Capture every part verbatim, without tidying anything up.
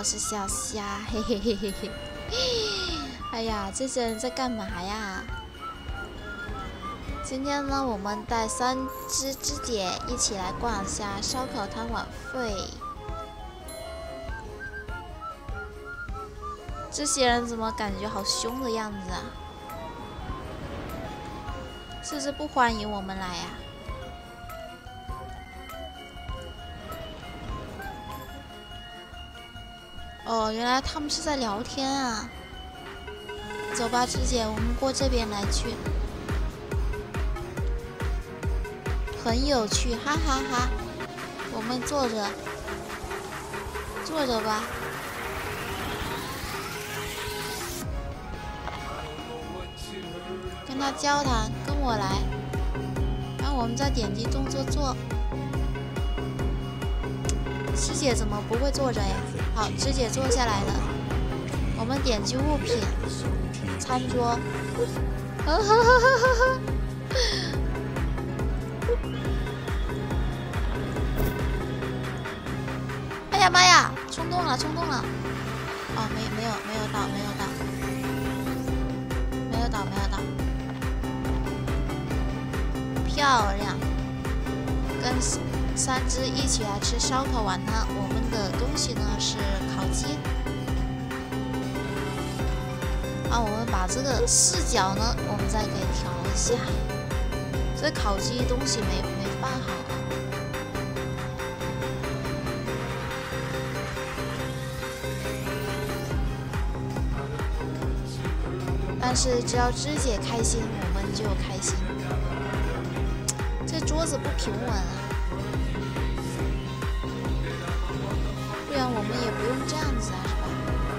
我是小虾，嘿嘿嘿嘿嘿。哎呀，这些人在干嘛呀？今天呢，我们带三只肢姐一起来逛一下烧烤摊晚会。这些人怎么感觉好凶的样子啊？是不是不欢迎我们来呀？哦，原来他们是在聊天啊。走吧，肢姐，我们过这边来去。很有趣，哈哈哈哈！我们坐着，坐着吧。跟他交谈，跟我来。然后我们再点击动作做。师姐怎么不会坐着呀？好，师姐坐下来了。我们点击物品，餐桌。呵呵呵呵呵呵。哎呀妈呀！冲动了，冲动了！哦，没没有没有倒，没有倒，没有倒，没有倒。漂亮！跟三只一起来吃烧烤完呢，我们的东西呢是烤鸡。啊，我们把这个视角呢，我们再给调一下。这烤鸡东西没没放好。但是只要肢姐开心，我们就开心。这桌子不平稳啊，不然我们也不用这样子啊，是吧？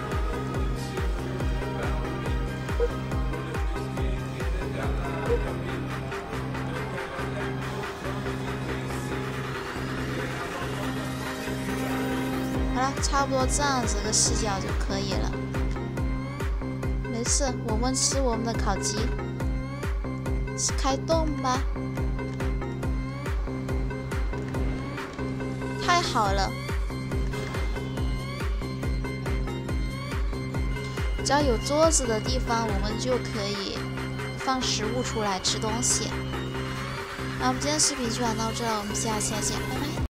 好了，差不多这样子个视角就可以了。没事，我们吃我们的烤鸡，开动吧！太好了，只要有桌子的地方，我们就可以放食物出来吃东西。那我们今天视频就玩到这了，我们下期再见，拜拜。